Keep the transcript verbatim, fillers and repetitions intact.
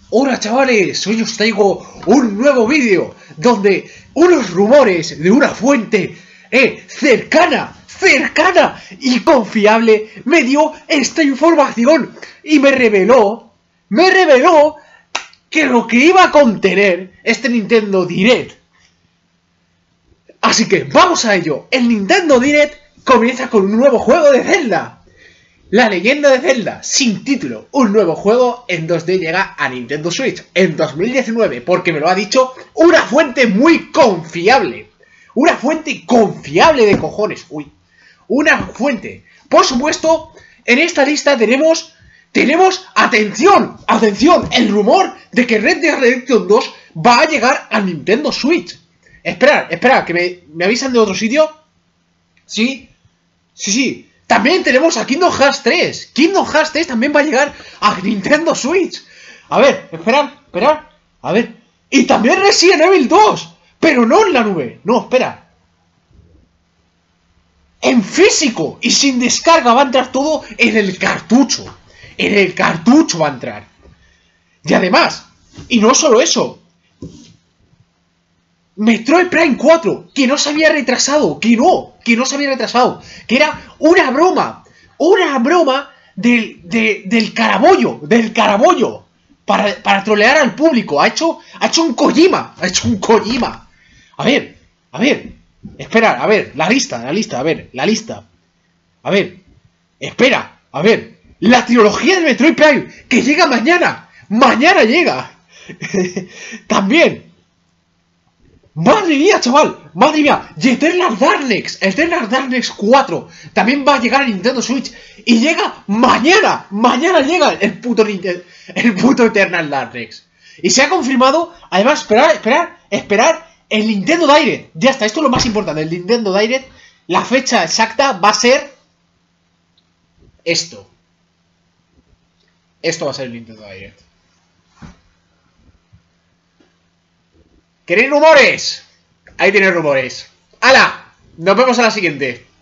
Hola chavales, hoy os traigo un nuevo vídeo donde unos rumores de una fuente eh, cercana, cercana y confiable me dio esta información y me reveló, me reveló que lo que iba a contener este Nintendo Direct. Así que vamos a ello. El Nintendo Direct comienza con un nuevo juego de Zelda. La leyenda de Zelda, sin título, un nuevo juego en dos D llega a Nintendo Switch en dos mil diecinueve, porque me lo ha dicho una fuente muy confiable. Una fuente confiable de cojones. Uy, una fuente. Por supuesto, en esta lista tenemos, tenemos, atención, atención, el rumor de que Red Dead Redemption dos va a llegar a Nintendo Switch. Esperad, esperad, que me, me avisan de otro sitio. Sí, sí, sí. También tenemos a Kingdom Hearts tres. Kingdom Hearts tres también va a llegar a Nintendo Switch. A ver, esperad, esperad. A ver. Y también Resident Evil dos. Pero no en la nube. No, espera. En físico y sin descarga va a entrar todo en el cartucho. En el cartucho va a entrar. Y además, y no solo eso, Metroid Prime cuatro, que no se había retrasado, que no, que no se había retrasado, que era una broma, una broma del, de, del carabollo, del carabollo, para, para trolear al público. Ha hecho, ha hecho un Kojima, ha hecho un Kojima. A ver, a ver, espera, a ver, la lista, la lista, a ver, la lista. A ver, espera, a ver, la trilogía de Metroid Prime, que llega mañana, mañana llega. También. ¡Madre mía, chaval! ¡Madre mía! Y Eternal Darkness, Eternal Darkness cuatro también va a llegar a Nintendo Switch. Y llega mañana, mañana llega el puto, el puto Eternal Darkness. Y se ha confirmado, además, esperar, esperar, esperar el Nintendo Direct. Ya está, esto es lo más importante, el Nintendo Direct. La fecha exacta va a ser esto. Esto va a ser el Nintendo Direct. ¿Queréis rumores? Ahí tenéis rumores. ¡Hala! Nos vemos a la siguiente.